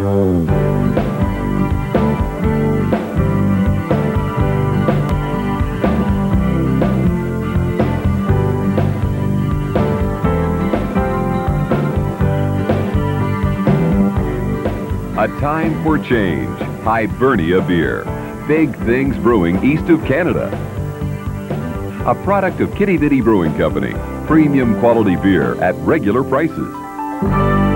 A time for change. Hibernia Beer. Big things brewing east of Canada. A product of Kitty Vitty Brewing Company. Premium quality beer at regular prices.